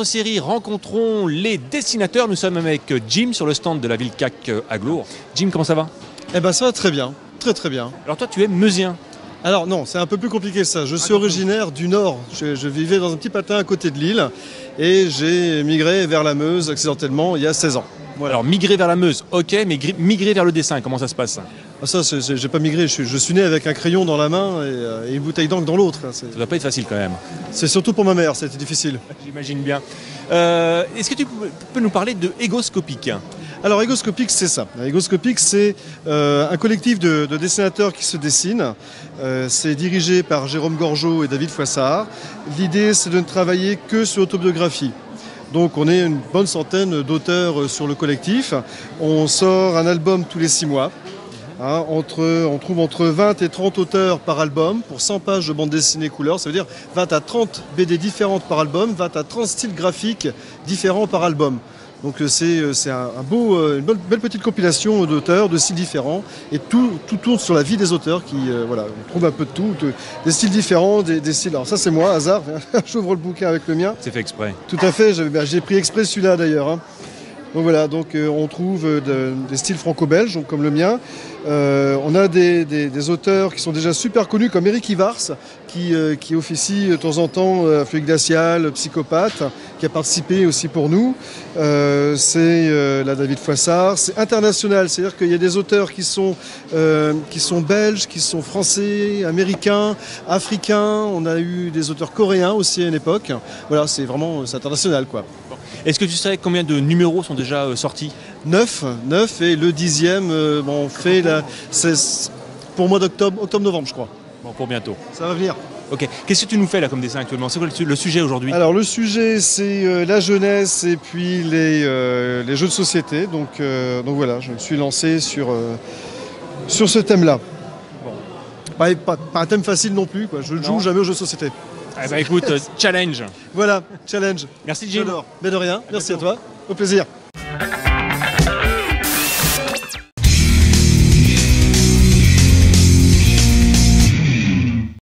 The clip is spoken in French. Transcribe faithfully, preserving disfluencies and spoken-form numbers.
série Rencontrons les dessinateurs. Nous sommes avec Jim sur le stand de la ville C A C à Glour. Jim, comment ça va? Eh ben ça va très bien, très très bien. Alors toi, tu es meusien. Alors non, c'est un peu plus compliqué que ça. Je suis originaire du Nord. Je, je vivais dans un petit patin à côté de Lille et j'ai migré vers la Meuse accidentellement il y a seize ans. Voilà. Alors migrer vers la Meuse, ok, mais migrer vers le dessin, comment ça se passe? Ah, ça, c'est, c'est, j'ai pas migré. Je suis, je suis né avec un crayon dans la main et, euh, et une bouteille d'encre dans l'autre. C'est, Ça doit pas être facile quand même. c'est surtout pour ma mère, c'était difficile. J'imagine bien. Euh, est-ce que tu peux nous parler de Égoscopique? Alors Égoscopique, c'est ça. Égoscopique, c'est euh, un collectif de, de dessinateurs qui se dessinent. Euh, c'est dirigé par Jérôme Gorgeau et David Foissard. L'idée, c'est de ne travailler que sur l'autobiographie. Donc on est une bonne centaine d'auteurs sur le collectif. On sort un album tous les six mois. Hein, entre, on trouve entre vingt et trente auteurs par album pour cent pages de bande dessinée couleur. Ça veut dire vingt à trente B D différentes par album, vingt à trente styles graphiques différents par album. Donc c'est, c'est un, un beau, une belle, belle petite compilation d'auteurs, de styles différents. Et tout, tout tourne sur la vie des auteurs qui, euh, voilà, on trouve un peu de tout, de, des styles différents, des, des styles. Alors ça c'est moi, hasard, j'ouvre le bouquin avec le mien. C'est fait exprès. Tout à fait, j'ai, ben, j'ai pris exprès celui-là d'ailleurs. Hein. Donc voilà, donc euh, on trouve de, des styles franco-belges, donc, comme le mien. Euh, on a des, des, des auteurs qui sont déjà super connus, comme Éric Ivars, qui, euh, qui officie de temps en temps à Feuille Glaciale, Psychopathe, qui a participé aussi pour nous. Euh, c'est euh, là David Foissard. C'est international, c'est-à-dire qu'il y a des auteurs qui sont, euh, qui sont belges, qui sont français, américains, africains. On a eu des auteurs coréens aussi à une époque. Voilà, c'est vraiment c'est international, quoi. Est-ce que tu sais combien de numéros sont déjà euh, sortis? neuf, neuf et le dixième, euh, bon, on fait la, c'est pour le mois d'octobre, octobre-novembre je crois. Bon, pour bientôt. Ça va venir. Ok. Qu'est-ce que tu nous fais là comme dessin actuellement? C'est quoi le, le sujet aujourd'hui? Alors le sujet c'est euh, la jeunesse et puis les, euh, les jeux de société. Donc, euh, donc voilà, je me suis lancé sur, euh, sur ce thème-là. Bon. Pas, pas, pas un thème facile non plus, quoi. Je ne joue jamais aux jeux de société. Eh ben écoute, euh, challenge. Voilà, challenge. Merci Jim. Mais de rien, merci à toi, au plaisir.